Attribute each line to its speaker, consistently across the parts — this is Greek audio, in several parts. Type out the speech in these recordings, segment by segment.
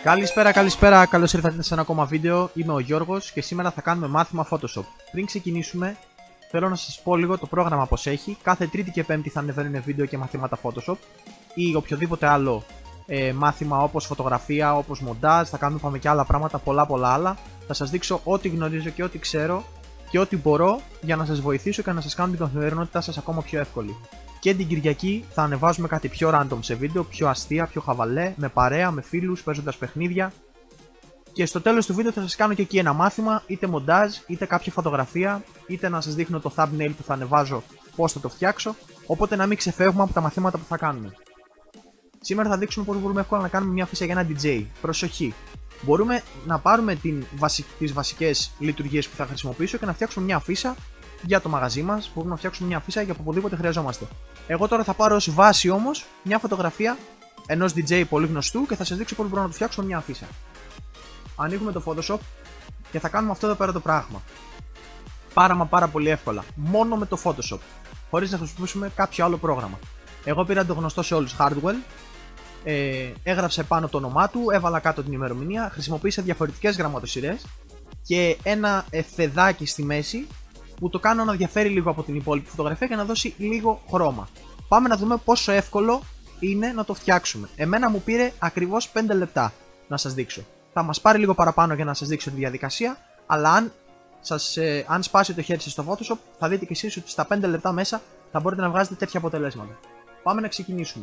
Speaker 1: Καλησπέρα, καλώς ήρθατε σε ένα ακόμα βίντεο. Είμαι ο Γιώργος και σήμερα θα κάνουμε μάθημα Photoshop. Πριν ξεκινήσουμε, θέλω να σας πω λίγο το πρόγραμμα πως έχει. Κάθε Τρίτη και Πέμπτη θα ανεβαίνουν βίντεο και μαθήματα Photoshop ή οποιοδήποτε άλλο μάθημα όπως φωτογραφία, όπως μοντάζ. Θα κάνουμε πάμε και άλλα πράγματα, πολλά άλλα. Θα σας δείξω ό,τι γνωρίζω και ό,τι ξέρω και ό,τι μπορώ για να σας βοηθήσω και να σας κάνω την καθημερινότητά σας ακόμα πιο εύκολη. Και την Κυριακή θα ανεβάζουμε κάτι πιο random σε βίντεο, πιο αστεία, πιο χαβαλέ, με παρέα, με φίλους, παίζοντας παιχνίδια. Και στο τέλος του βίντεο θα σας κάνω και εκεί ένα μάθημα, είτε μοντάζ, είτε κάποια φωτογραφία, είτε να σας δείχνω το thumbnail που θα ανεβάζω, πώς θα το φτιάξω. Οπότε να μην ξεφεύγουμε από τα μαθήματα που θα κάνουμε. Σήμερα θα δείξουμε πώς μπορούμε εύκολα να κάνουμε μια αφίσα για ένα DJ. Προσοχή! Μπορούμε να πάρουμε τις βασικές λειτουργίες που θα χρησιμοποιήσω και να φτιάξουμε μια αφίσα για το μαγαζί μας. Μπορούμε να φτιάξουμε μια αφίσα για οπουδήποτε χρειαζόμαστε. Εγώ τώρα θα πάρω ως βάση όμως μια φωτογραφία ενός DJ πολύ γνωστού και θα σας δείξω πώς μπορούμε να του φτιάξουμε μια αφίσα. Ανοίγουμε το Photoshop και θα κάνουμε αυτό εδώ πέρα το πράγμα. Πάρα πολύ εύκολα. Μόνο με το Photoshop. Χωρίς να χρησιμοποιήσουμε κάποιο άλλο πρόγραμμα. Εγώ πήρα το γνωστό σε όλους Hardwell. Έγραψα επάνω το όνομά του, έβαλα κάτω την ημερομηνία, χρησιμοποίησα διαφορετικές γραμματοσυρές και ένα εφεδάκι στη μέση που το κάνω να διαφέρει λίγο από την υπόλοιπη φωτογραφία και να δώσει λίγο χρώμα. Πάμε να δούμε πόσο εύκολο είναι να το φτιάξουμε. Εμένα μου πήρε ακριβώς 5 λεπτά να σας δείξω. Θα μας πάρει λίγο παραπάνω για να σας δείξω τη διαδικασία, αλλά αν σπάσει το χέρι σας στο Photoshop θα δείτε και εσείς ότι στα 5 λεπτά μέσα θα μπορείτε να βγάζετε τέτοια αποτελέσματα. Πάμε να ξεκινήσουμε.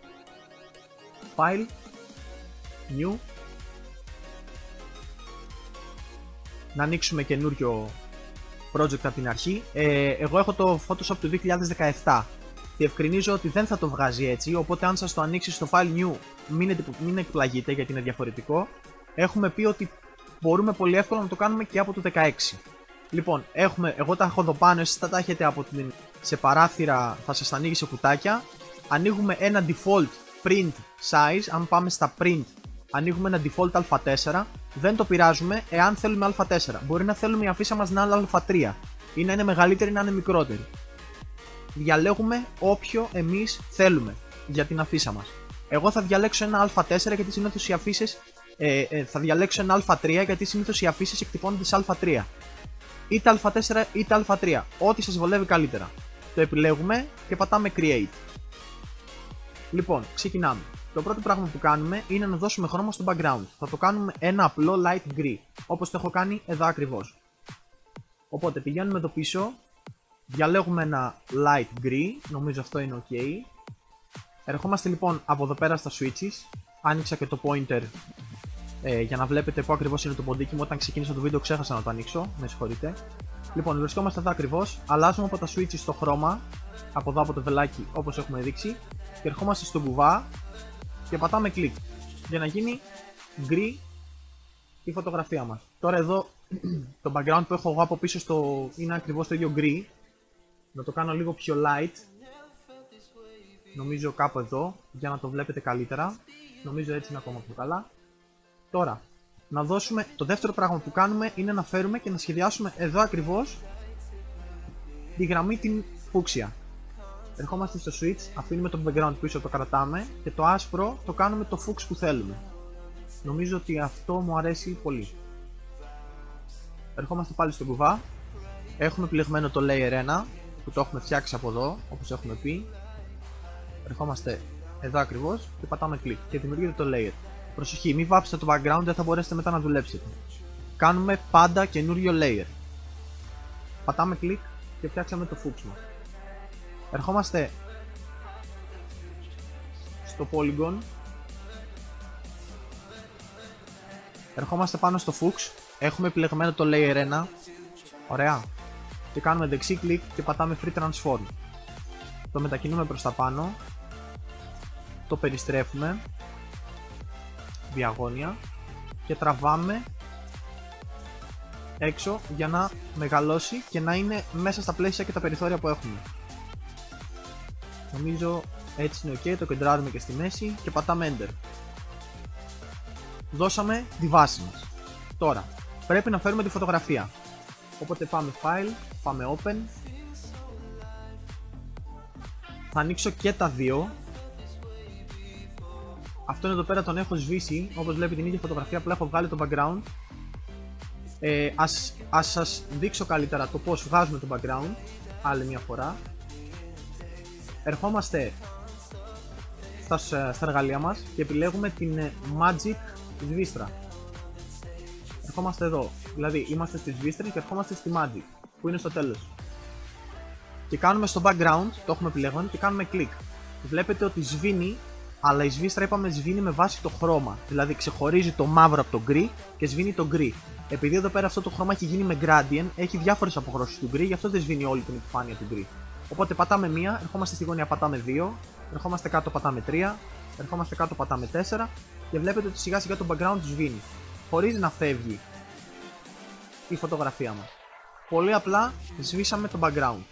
Speaker 1: File, New, να ανοίξουμε καινούριο project από την αρχή. Εγώ έχω το Photoshop του 2017. Διευκρινίζω ότι δεν θα το βγάζει έτσι, οπότε αν σας το ανοίξει στο File New μην εκπλαγείτε γιατί είναι διαφορετικό. Έχουμε πει ότι μπορούμε πολύ εύκολα να το κάνουμε και από το 16. Λοιπόν, εγώ τα έχω εδώ πάνω, εσείς τα έχετε σε παράθυρα, θα σας ανοίγει σε κουτάκια. Ανοίγουμε ένα default print size, αν πάμε στα print ανοίγουμε ένα default α4, δεν το πειράζουμε εάν θέλουμε α4. Μπορεί να θέλουμε η αφίσα μας να είναι α3 ή να είναι μεγαλύτερη ή να είναι μικρότερη. Διαλέγουμε όποιο εμείς θέλουμε για την αφίσα μας. Εγώ θα διαλέξω ένα α4 γιατί συνήθως οι αφίσες θα διαλέξω ένα α3 γιατί συνήθως οι αφίσεις εκτυπώνονται σε α3. Είτε α4 είτε α3, ό,τι σας βολεύει καλύτερα. Το επιλέγουμε και πατάμε create. Λοιπόν, ξεκινάμε. Το πρώτο πράγμα που κάνουμε είναι να δώσουμε χρώμα στο background. Θα το κάνουμε ένα απλό light gray, όπως το έχω κάνει εδώ ακριβώς. Οπότε πηγαίνουμε εδώ πίσω, διαλέγουμε ένα light gray, νομίζω αυτό είναι ok. Ερχόμαστε λοιπόν από εδώ πέρα στα switches, άνοιξα και το pointer για να βλέπετε πού ακριβώς είναι το ποντίκι μου. Όταν ξεκίνησα το βίντεο ξέχασα να το ανοίξω, με συγχωρείτε. Λοιπόν, βρισκόμαστε εδώ ακριβώς, αλλάζουμε από τα switches στο χρώμα, από εδώ από το βελάκι όπως έχουμε δείξει, και ερχόμαστε στον κουβά και πατάμε κλικ για να γίνει γκρι η φωτογραφία μας. Τώρα εδώ το background που έχω εγώ από πίσω είναι ακριβώς το ίδιο γκρι. Να το κάνω λίγο πιο light, νομίζω κάπου εδώ, για να το βλέπετε καλύτερα. Νομίζω έτσι είναι ακόμα πιο καλά. Τώρα, να δώσουμε, το δεύτερο πράγμα που κάνουμε είναι να φέρουμε και να σχεδιάσουμε εδώ ακριβώς τη γραμμή την φούξια. Ερχόμαστε στο switch, αφήνουμε το background πίσω, το κρατάμε και το άσπρο το κάνουμε το φούξ που θέλουμε. Νομίζω ότι αυτό μου αρέσει πολύ. Ερχόμαστε πάλι στο κουβά. Έχουμε επιλεγμένο το layer 1 που το έχουμε φτιάξει από εδώ, όπως έχουμε πει. Ερχόμαστε εδώ ακριβώς και πατάμε κλικ και δημιουργείται το layer. Προσοχή, μην βάψετε το background, δεν θα μπορέσετε μετά να δουλέψετε. Κάνουμε πάντα καινούριο layer. Πατάμε κλικ και φτιάξαμε το φούξ μας. Ερχόμαστε στο polygon. Ερχόμαστε πάνω στο φούξ. Έχουμε επιλεγμένο το layer 1. Ωραία. Και κάνουμε δεξί κλικ και πατάμε free transform. Το μετακινούμε προς τα πάνω. Το περιστρέφουμε διαγώνια και τραβάμε έξω για να μεγαλώσει και να είναι μέσα στα πλαίσια και τα περιθώρια που έχουμε. Νομίζω έτσι είναι ok, το κεντράρουμε και στη μέση και πατάμε enter. Δώσαμε τη βάση μας. Τώρα πρέπει να φέρουμε τη φωτογραφία. Οπότε πάμε file, πάμε open. Θα ανοίξω και τα δύο. αυτόν εδώ πέρα τον έχω σβήσει, όπως βλέπετε την ίδια φωτογραφία, απλά έχω βγάλει το background. Ας σας δείξω καλύτερα το πώς βγάζουμε το background άλλη μια φορά. Ερχόμαστε στα εργαλεία μας και επιλέγουμε την Magic σβίστρα. Ερχόμαστε εδώ, δηλαδή είμαστε στη σβίστρα και ερχόμαστε στη Magic που είναι στο τέλος. Και κάνουμε στο background, το έχουμε επιλέγει και κάνουμε κλικ. Βλέπετε ότι σβήνει, αλλά η σβίστρα είπαμε σβήνει με βάση το χρώμα. Δηλαδή ξεχωρίζει το μαύρο από το γκρι και σβήνει το γκρι. Επειδή εδώ πέρα αυτό το χρώμα έχει γίνει με gradient, έχει διάφορες αποχρώσεις του γκρι, γι' αυτό δεν σβήνει όλη την επιφάνεια του γκρι. Οπότε πατάμε μία, ερχόμαστε στη γωνία, πατάμε 2, ερχόμαστε κάτω, πατάμε 3, ερχόμαστε κάτω, πατάμε 4 και βλέπετε ότι σιγά σιγά το background σβήνει. Χωρίς να φεύγει η φωτογραφία μας. Πολύ απλά σβήσαμε το background.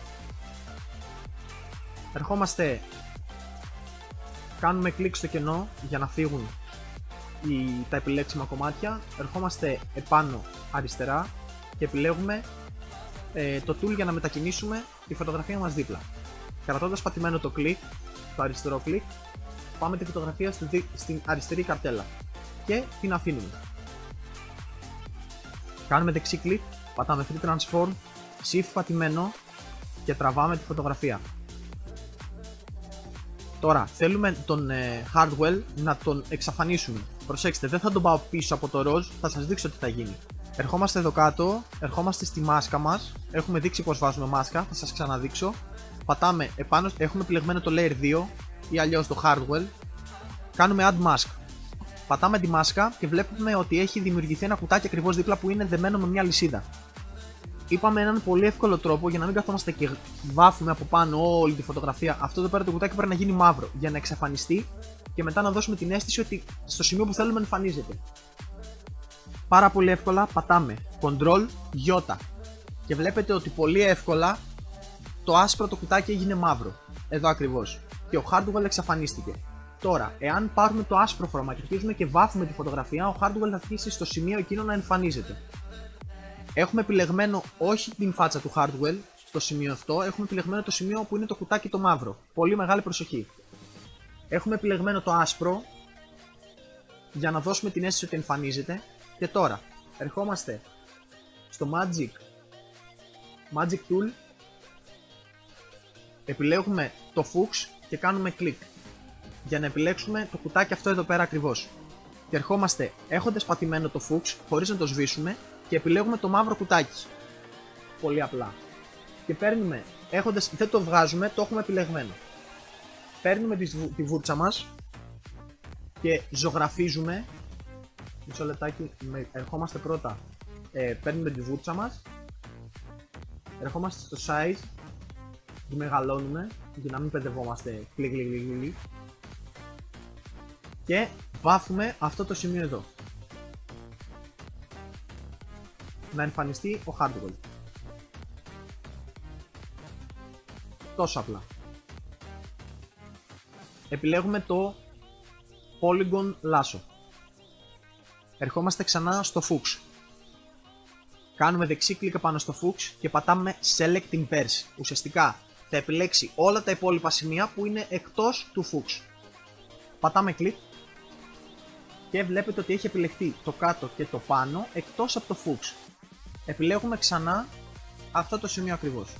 Speaker 1: Ερχόμαστε, κάνουμε κλικ στο κενό για να φύγουν τα επιλέξιμα κομμάτια. Ερχόμαστε επάνω αριστερά και επιλέγουμε το tool για να μετακινήσουμε τη φωτογραφία μας δίπλα. Κρατώντας πατημένο το κλικ, το αριστερό κλικ, πάμε τη φωτογραφία στην αριστερή καρτέλα και την αφήνουμε. Κάνουμε δεξί κλικ, πατάμε free transform, shift πατημένο και τραβάμε τη φωτογραφία. Τώρα θέλουμε τον Hardwell να τον εξαφανίσουμε. Προσέξτε, δεν θα τον πάω πίσω από το ροζ, θα σας δείξω τι θα γίνει. Ερχόμαστε εδώ κάτω, ερχόμαστε στη μάσκα μας, έχουμε δείξει πως βάζουμε μάσκα, θα σας ξαναδείξω. Πατάμε επάνω, έχουμε επιλεγμένο το layer 2 ή αλλιώς το Hardwell. Κάνουμε add mask. Πατάμε τη μάσκα και βλέπουμε ότι έχει δημιουργηθεί ένα κουτάκι ακριβώς δίπλα που είναι δεμένο με μια λυσίδα. Είπαμε έναν πολύ εύκολο τρόπο για να μην καθόμαστε και βάφουμε από πάνω όλη τη φωτογραφία. Αυτό εδώ πέρα το κουτάκι πρέπει να γίνει μαύρο για να εξαφανιστεί και μετά να δώσουμε την αίσθηση ότι στο σημείο που θέλουμε εμφανίζεται. Πάρα πολύ εύκολα πατάμε Ctrl J και βλέπετε ότι πολύ εύκολα το άσπρο το κουτάκι έγινε μαύρο. Εδώ ακριβώς. Και ο Hardwell εξαφανίστηκε. Τώρα, εάν πάρουμε το άσπρο χρώμα και αρχίζουμε και βάφουμε τη φωτογραφία, ο Hardwell θα αρχίσει στο σημείο εκείνο να εμφανίζεται. Έχουμε επιλεγμένο όχι την φάτσα του Hardwell στο σημείο αυτό, έχουμε επιλεγμένο το σημείο που είναι το κουτάκι το μαύρο. Πολύ μεγάλη προσοχή. Έχουμε επιλεγμένο το άσπρο για να δώσουμε την αίσθηση ότι εμφανίζεται. Και τώρα ερχόμαστε στο Magic Tool, επιλέγουμε το Fuchs και κάνουμε κλικ για να επιλέξουμε το κουτάκι αυτό εδώ πέρα ακριβώς. Και ερχόμαστε έχοντας πατημένο το Fuchs χωρίς να το σβήσουμε και επιλέγουμε το μαύρο κουτάκι. Πολύ απλά. Και παίρνουμε, δεν το βγάζουμε, το έχουμε επιλεγμένο. Παίρνουμε τη βούρτσα μας και ζωγραφίζουμε. Μισό λεπτάκι, ερχόμαστε πρώτα, παίρνουμε τη βούρτσα μας, ερχόμαστε στο size, τη μεγαλώνουμε για να μην παιδευόμαστε κλικ και βάφουμε αυτό το σημείο εδώ. Να εμφανιστεί ο Hardwell. Τόσο απλά. Επιλέγουμε το Polygon Lasso. Ερχόμαστε ξανά στο Fuchs. Κάνουμε δεξί κλικ πάνω στο Fuchs και πατάμε Select in Pairs. Ουσιαστικά θα επιλέξει όλα τα υπόλοιπα σημεία που είναι εκτός του Fuchs. Πατάμε κλικ και βλέπετε ότι έχει επιλεχθεί το κάτω και το πάνω εκτός από το Fuchs. Επιλέγουμε ξανά αυτό το σημείο ακριβώς.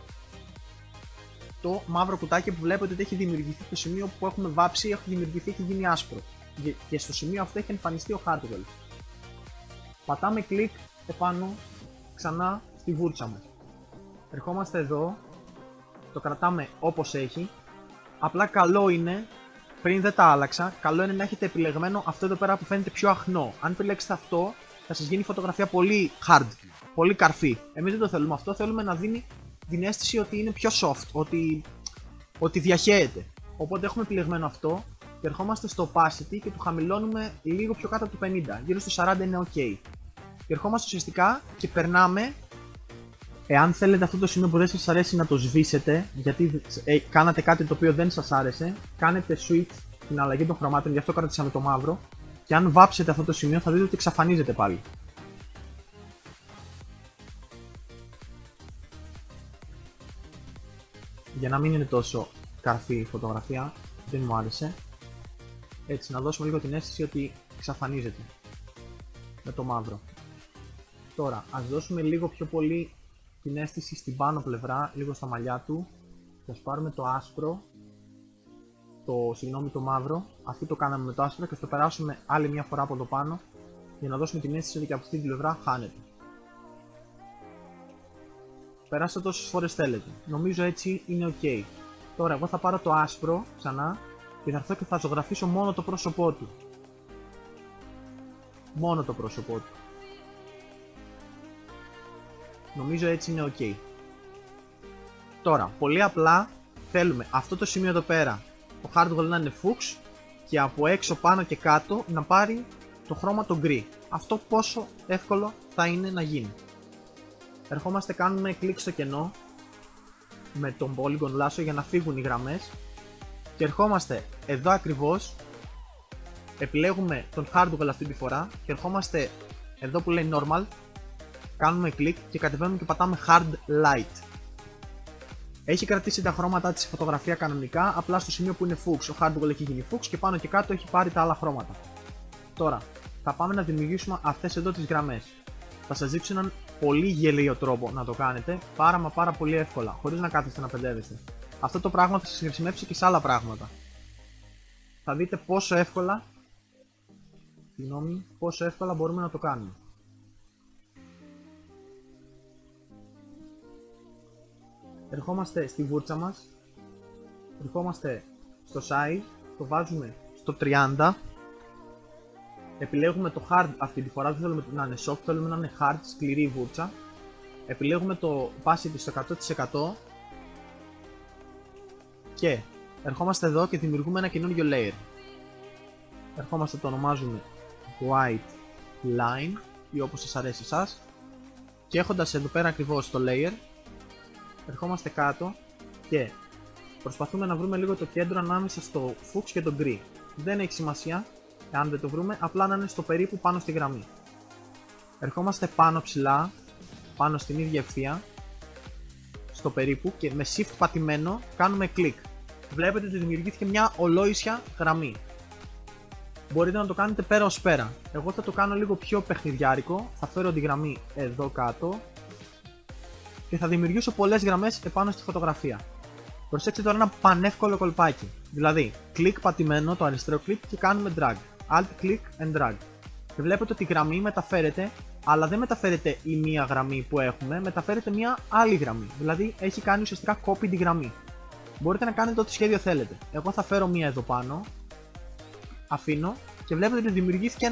Speaker 1: Το μαύρο κουτάκι που βλέπετε ότι έχει δημιουργηθεί το σημείο που έχουμε βάψει, έχει γίνει άσπρο. Και στο σημείο αυτό έχει εμφανιστεί ο Hardwell. Πατάμε κλικ επάνω ξανά στη βούρτσα μας. Ερχόμαστε εδώ, το κρατάμε όπως έχει. Απλά καλό είναι, πριν δεν τα άλλαξα, καλό είναι να έχετε επιλεγμένο αυτό εδώ πέρα που φαίνεται πιο αχνό. Αν επιλέξετε αυτό, θα σας γίνει η φωτογραφία πολύ hard, πολύ καρφή. Εμείς δεν το θέλουμε αυτό, θέλουμε να δίνει την αίσθηση ότι είναι πιο soft, ότι διαχέεται. Οπότε έχουμε επιλεγμένο αυτό και ερχόμαστε στο opacity και το χαμηλώνουμε λίγο πιο κάτω από το 50, γύρω στο 40 είναι ok. Και ερχόμαστε ουσιαστικά και περνάμε, εάν θέλετε αυτό το σημείο που δεν σας αρέσει να το σβήσετε, γιατί κάνατε κάτι το οποίο δεν σας άρεσε, κάνετε switch την αλλαγή των χρωμάτων, γι' αυτό κρατήσαμε το μαύρο, και αν βάψετε αυτό το σημείο θα δείτε ότι εξαφανίζεται πάλι. Για να μην είναι τόσο καρφή η φωτογραφία, δεν μου άρεσε. Έτσι, να δώσουμε λίγο την αίσθηση ότι εξαφανίζεται με το μαύρο. Τώρα, ας δώσουμε λίγο πιο πολύ την αίσθηση στην πάνω πλευρά, λίγο στα μαλλιά του. Και ας πάρουμε το άσπρο, το μαύρο, αυτό το κάναμε με το άσπρο και θα το περάσουμε άλλη μια φορά από το πάνω για να δώσουμε την αίσθηση ότι και από αυτή την πλευρά χάνεται. Περάστε τόσες φορές θέλετε. Νομίζω έτσι είναι ok. Τώρα εγώ θα πάρω το άσπρο ξανά και θα έρθω και θα ζωγραφίσω μόνο το πρόσωπό του. Μόνο το πρόσωπό του. Νομίζω έτσι είναι ok. Τώρα, πολύ απλά θέλουμε αυτό το σημείο εδώ πέρα, το hardware να είναι fuchs και από έξω πάνω και κάτω να πάρει το χρώμα το γκρι. Αυτό πόσο εύκολο θα είναι να γίνει. Ερχόμαστε, κάνουμε κλικ στο κενό με τον polygon lasso για να φύγουν οι γραμμές και ερχόμαστε εδώ ακριβώς, επιλέγουμε τον hardware αυτή τη φορά και ερχόμαστε εδώ που λέει normal, κάνουμε κλικ και κατεβαίνουμε και πατάμε hard light. Έχει κρατήσει τα χρώματα της φωτογραφία κανονικά, απλά στο σημείο που είναι fuchs, ο hardware έχει γίνει fuchs και πάνω και κάτω έχει πάρει τα άλλα χρώματα. Τώρα, θα πάμε να δημιουργήσουμε αυτές εδώ τις γραμμές. Θα σας δείξω έναν πολύ γελίο τρόπο να το κάνετε, πάρα πολύ εύκολα, χωρίς να κάθεστε να παιδεύεστε. Αυτό το πράγμα θα σας χρησιμεύσει και σε άλλα πράγματα. Θα δείτε πόσο εύκολα μπορούμε να το κάνουμε. Ερχόμαστε στη βούρτσα μας, ερχόμαστε στο size, το βάζουμε στο 30, επιλέγουμε το hard αυτή τη φορά, δεν θέλουμε να είναι soft, θέλουμε να είναι hard, σκληρή βούρτσα, επιλέγουμε το opacity στο 100% και ερχόμαστε εδώ και δημιουργούμε ένα καινούριο layer. Ερχόμαστε, το ονομάζουμε white line ή όπως σας αρέσει εσάς και έχοντας εδώ πέρα ακριβώς το layer, ερχόμαστε κάτω και προσπαθούμε να βρούμε λίγο το κέντρο ανάμεσα στο fuchs και το γκρι. Δεν έχει σημασία αν δεν το βρούμε, απλά να είναι στο περίπου πάνω στη γραμμή. Ερχόμαστε πάνω ψηλά, πάνω στην ίδια ευθεία, στο περίπου και με shift πατημένο κάνουμε κλικ. Βλέπετε ότι δημιουργήθηκε μια ολόησια γραμμή. Μπορείτε να το κάνετε πέρα ως πέρα. Εγώ θα το κάνω λίγο πιο παιχνιδιάρικο, θα φέρω τη γραμμή εδώ κάτω και θα δημιουργήσω πολλές γραμμές επάνω στη φωτογραφία. Προσέξτε τώρα ένα πανεύκολο κολπάκι. Δηλαδή, κλικ πατημένο, το αριστερό κλικ και κάνουμε drag. Alt click and drag. Και βλέπετε ότι η γραμμή μεταφέρεται, αλλά δεν μεταφέρεται η μία γραμμή που έχουμε, μεταφέρεται μια άλλη γραμμή. Δηλαδή, έχει κάνει ουσιαστικά copy τη γραμμή. Μπορείτε να κάνετε ό,τι σχέδιο θέλετε. Εγώ θα φέρω μία εδώ πάνω, αφήνω και βλέπετε ότι δημιουργήθηκε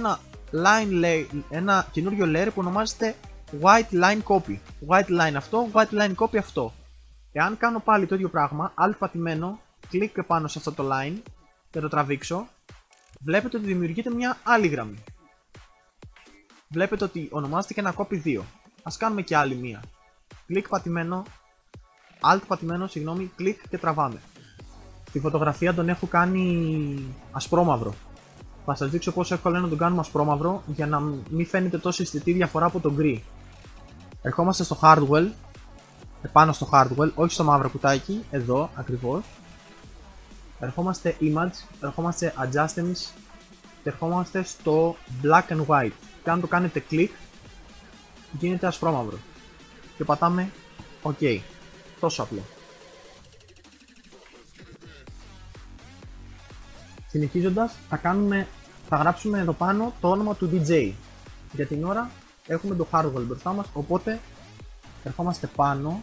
Speaker 1: ένα καινούριο layer που ονομάζεται white line copy. White line αυτό, white line copy αυτό. Εάν κάνω πάλι το ίδιο πράγμα, alt πατημένο, κλικ πάνω σε αυτό το line και το τραβήξω, βλέπετε ότι δημιουργείται μια άλλη γραμμή. Βλέπετε ότι ονομάζεται και ένα copy 2. Ας κάνουμε και άλλη μία. Κλικ πατημένο, alt πατημένο, κλικ και τραβάμε. Στη φωτογραφία τον έχω κάνει ασπρόμαυρο. Θα σας δείξω πόσο εύκολο είναι να τον κάνουμε ασπρόμαυρο για να μην φαίνεται τόσο αισθητή διαφορά από το γκρι. Ερχόμαστε στο hardware, επάνω στο hardware, όχι στο μαύρο κουτάκι, εδώ ακριβώς. Ερχόμαστε image, ερχόμαστε adjustments και ερχόμαστε στο black and white. Και αν το κάνετε κλικ, γίνεται ασπρόμαυρο. Και πατάμε OK. Τόσο απλό. Συνεχίζοντας, θα γράψουμε εδώ πάνω το όνομα του DJ. Για την ώρα έχουμε το hardware μπροστά μας, οπότε ερχόμαστε πάνω,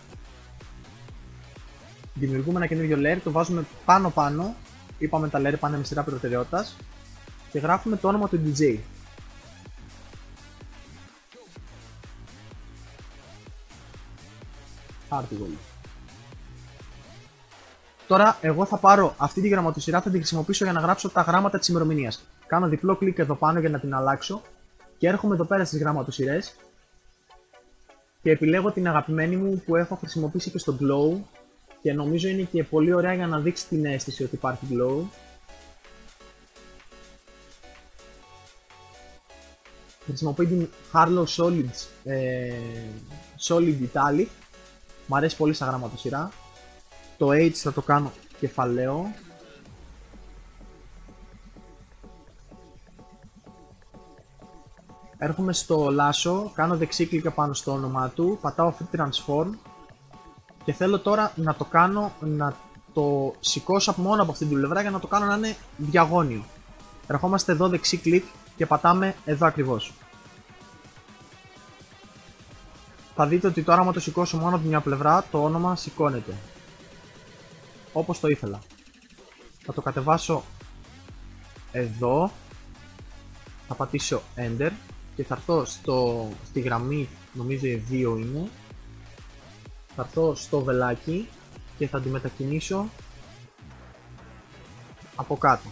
Speaker 1: δημιουργούμε ένα καινούριο layer, το βάζουμε πάνω, είπαμε τα layer πάνε με σειρά προτεραιότητας και γράφουμε το όνομα του DJ. Hardware. Τώρα εγώ θα πάρω αυτή τη γραμματοσυρά, θα την χρησιμοποιήσω για να γράψω τα γράμματα της ημερομηνίας. Κάνω διπλό κλικ εδώ πάνω για να την αλλάξω και έρχομαι εδώ πέρα στις γραμματοσυρές και επιλέγω την αγαπημένη μου που έχω χρησιμοποιήσει και στο Glow και νομίζω είναι και πολύ ωραία για να δείξει την αίσθηση ότι υπάρχει Glow. Χρησιμοποιώ την Harlow Solid Italic, μου αρέσει πολύ σαν γραμματοσυρά. Το H θα το κάνω κεφαλαίο. Έρχομαι στο λάσο, κάνω δεξί κλικ πάνω στο όνομά του, πατάω Free Transform και θέλω τώρα να το κάνω, να το σηκώσω μόνο από αυτή την πλευρά για να το κάνω να είναι διαγώνιο. Ερχόμαστε εδώ δεξί κλικ και πατάμε εδώ ακριβώς. Θα δείτε ότι τώρα άμα το σηκώσω μόνο από μια πλευρά το όνομα σηκώνεται. Όπως το ήθελα. Θα το κατεβάσω εδώ. Θα πατήσω Enter και θα έρθω στη γραμμή, νομίζω 2 είναι. Θα έρθω στο βελάκι και θα τη μετακινήσω από κάτω.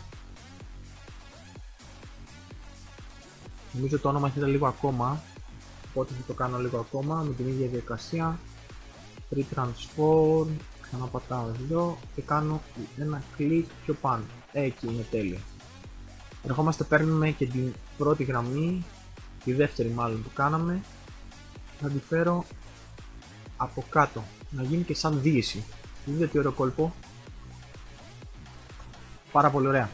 Speaker 1: Νομίζω το όνομα έχετε λίγο ακόμα, οπότε θα το κάνω λίγο ακόμα με την ίδια διαδικασία. Free Transform, ξαναπατάω εδώ και κάνω ένα κλικ πιο πάνω. Εκεί είναι τέλειο. Ερχόμαστε, παίρνουμε και την πρώτη γραμμή, τη δεύτερη μάλλον που κάναμε. Θα τη φέρω από κάτω, να γίνει και σαν δύση. Δείτε τι ωραίο κόλπο. Πάρα πολύ ωραία.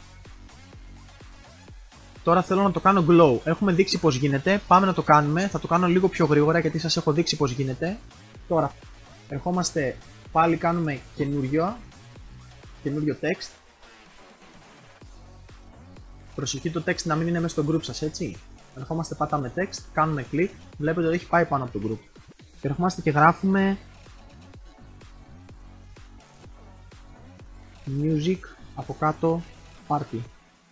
Speaker 1: Τώρα θέλω να το κάνω glow. Έχουμε δείξει πως γίνεται, πάμε να το κάνουμε. Θα το κάνω λίγο πιο γρήγορα γιατί σας έχω δείξει πως γίνεται. Τώρα ερχόμαστε, πάλι κάνουμε καινούριο text. Προσοχή το text να μην είναι μέσα στο group σας, έτσι. Ερχόμαστε, πατάμε text, κάνουμε click, βλέπετε ότι έχει πάει πάνω από το group. Και ερχόμαστε και γράφουμε music από κάτω party.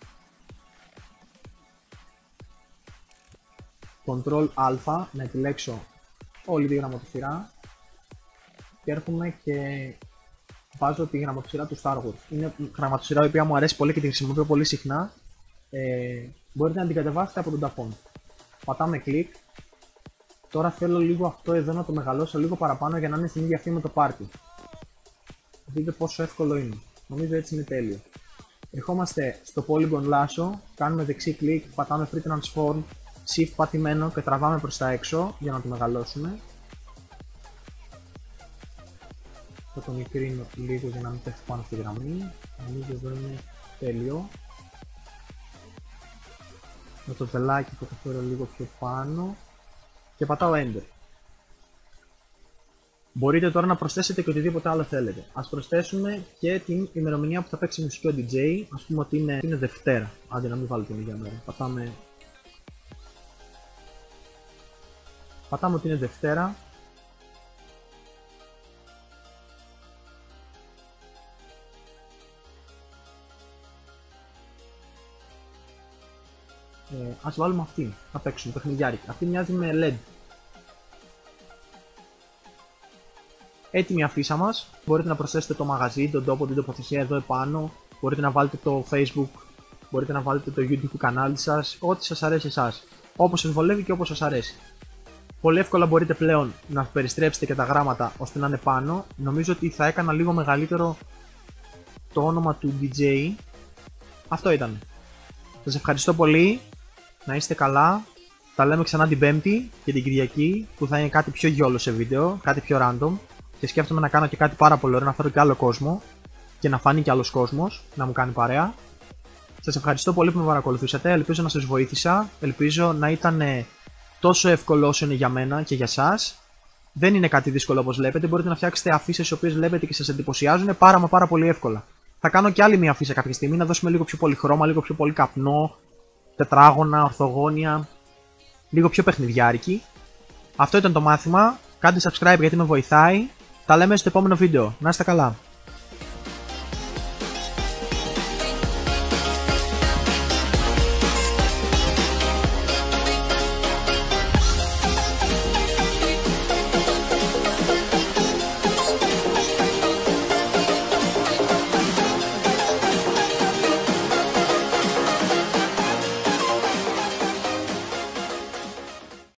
Speaker 1: Ctrl Α να επιλέξω όλη τη γραμματοσυρά και έρχομαι και βάζω τη γραμματοσυρά του Star Wars. Είναι γραμματοσυρά η οποία μου αρέσει πολύ και τη χρησιμοποιώ πολύ συχνά. Μπορείτε να την κατεβάσετε από τον ταφόν. Πατάμε κλικ. Τώρα θέλω λίγο αυτό εδώ να το μεγαλώσω λίγο παραπάνω για να είναι στην ίδια αυτή με το party. Δείτε πόσο εύκολο είναι. Νομίζω έτσι είναι τέλειο. Ερχόμαστε στο Polygon Lasso, κάνουμε δεξί κλικ, πατάμε Free Transform, Shift πατημένο και τραβάμε προς τα έξω για να το μεγαλώσουμε. Θα το μικρύνω λίγο για να μην πέφτει πάνω στη γραμμή. Νομίζω εδώ είναι τέλειο. Με το βελάκι θα το φέρω λίγο πιο πάνω και πατάω Enter. Μπορείτε τώρα να προσθέσετε και οτιδήποτε άλλο θέλετε. Ας προσθέσουμε και την ημερομηνία που θα παίξει μουσική ο DJ. Ας πούμε ότι είναι Δευτέρα. Άντε να μην βάλω την ίδια μέρα. Πατάμε ότι είναι Δευτέρα. Ας βάλουμε αυτή. Θα παίξουμε παιχνιδιάρικη. Αυτή μοιάζει με LED. Έτοιμη αφίσα μας. Μπορείτε να προσθέσετε το μαγαζί, τον τόπο, την τοποθεσία εδώ επάνω. Μπορείτε να βάλετε το Facebook. Μπορείτε να βάλετε το YouTube κανάλι σας. Ό,τι σας αρέσει εσάς. Όπως σας βολεύει και όπως σας αρέσει. Πολύ εύκολα μπορείτε πλέον να περιστρέψετε και τα γράμματα ώστε να είναι πάνω. Νομίζω ότι θα έκανα λίγο μεγαλύτερο το όνομα του DJ. Αυτό ήταν. Σας ευχαριστώ πολύ. Να είστε καλά. Τα λέμε ξανά την Πέμπτη και την Κυριακή που θα είναι κάτι πιο γιόλο σε βίντεο, κάτι πιο random. Και σκέφτομαι να κάνω και κάτι πάρα πολύ ωραίο, να φέρω και άλλο κόσμο και να φανεί και άλλος κόσμος να μου κάνει παρέα. Σας ευχαριστώ πολύ που με παρακολουθήσατε. Ελπίζω να σας βοήθησα. Ελπίζω να ήταν τόσο εύκολο όσο είναι για μένα και για σας. Δεν είναι κάτι δύσκολο όπως βλέπετε. Μπορείτε να φτιάξετε αφίσες οι οποίες βλέπετε και σας εντυπωσιάζουν πάρα πολύ εύκολα. Θα κάνω και άλλη μια αφίσα κάποια στιγμή να δώσουμε λίγο πιο πολύ χρώμα, λίγο πιο πολύ καπνό, τετράγωνα, ορθογώνια, λίγο πιο παιχνιδιάρικη. Αυτό ήταν το μάθημα. Κάντε subscribe γιατί με βοηθάει. Τα λέμε στο επόμενο βίντεο. Να είστε καλά.